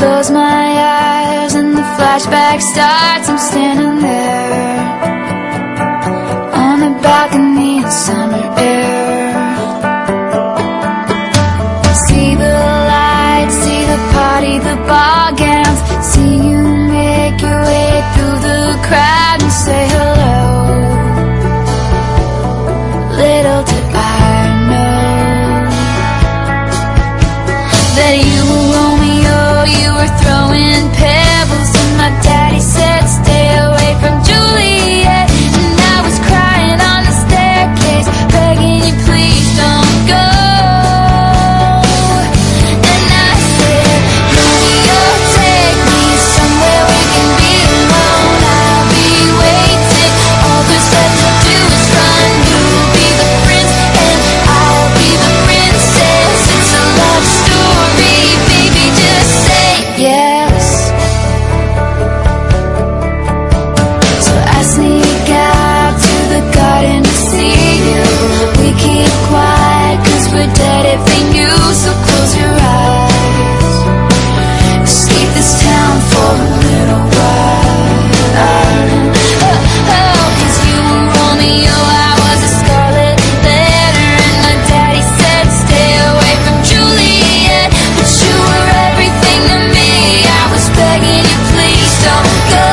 close my eyes and the flashback starts. I'm standing there on a balcony in summer air. See the lights, see the party, the ball gowns. See you make your way through the crowd and say hello. Little did I know that you were Romeo, you were throwing pebbles, and my daddy said stay away from Juliet. And I was crying on the staircase, begging you please don't go. And I said, Romeo, take me somewhere we can be alone. I'll be waiting, all there's left to do is run. You'll be the prince and I'll be the princess. It's a love story, baby, just say yes. So I sneak out to the garden to see you. We keep quiet cause we're dead if they knew. So close your eyes, escape this town for a little while. Cause you were Romeo, I was a scarlet letter, and my daddy said stay away from Juliet. But you were everything to me, I was begging you please don't go.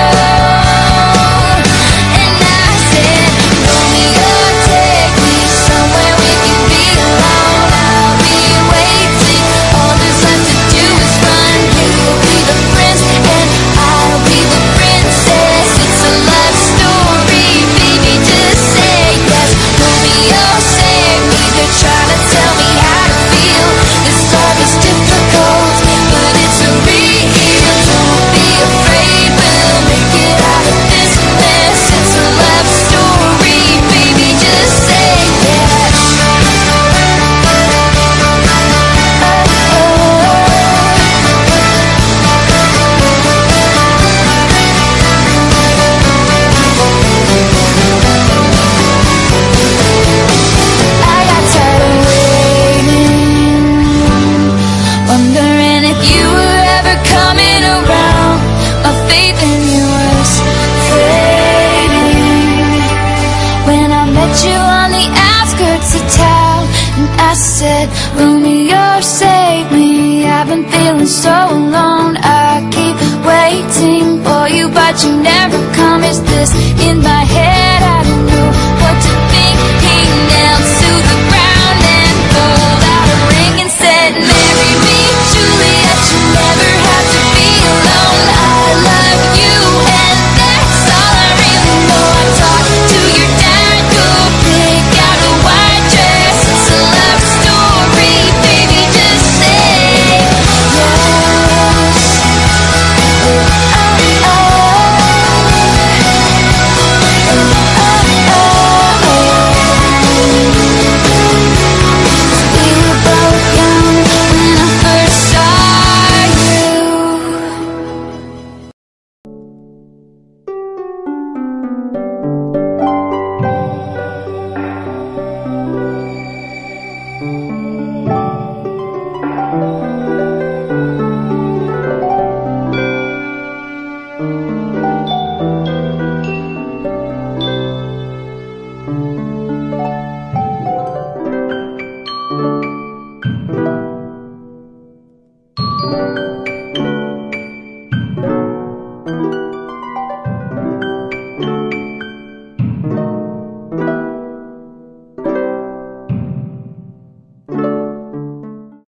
And I said, Romeo, take me somewhere we can be alone. I'll be waiting, all there's left to do is run. You'll be the prince and I'll be the princess. It's a love story, baby, just say yes. Romeo, save me, they're trying to tell me how to feel. This love is difficult, but it's a real. Don't be afraid, we'll make it out of this mess. It's a love story, baby, just say yes. I got tired of waiting, wondering if you were ever coming around. My faith in you was fading when I met you on the outskirts of town. And I said, Romeo, save me, I've been feeling so alone. I keep waiting for you, but you never come. Is this in my head?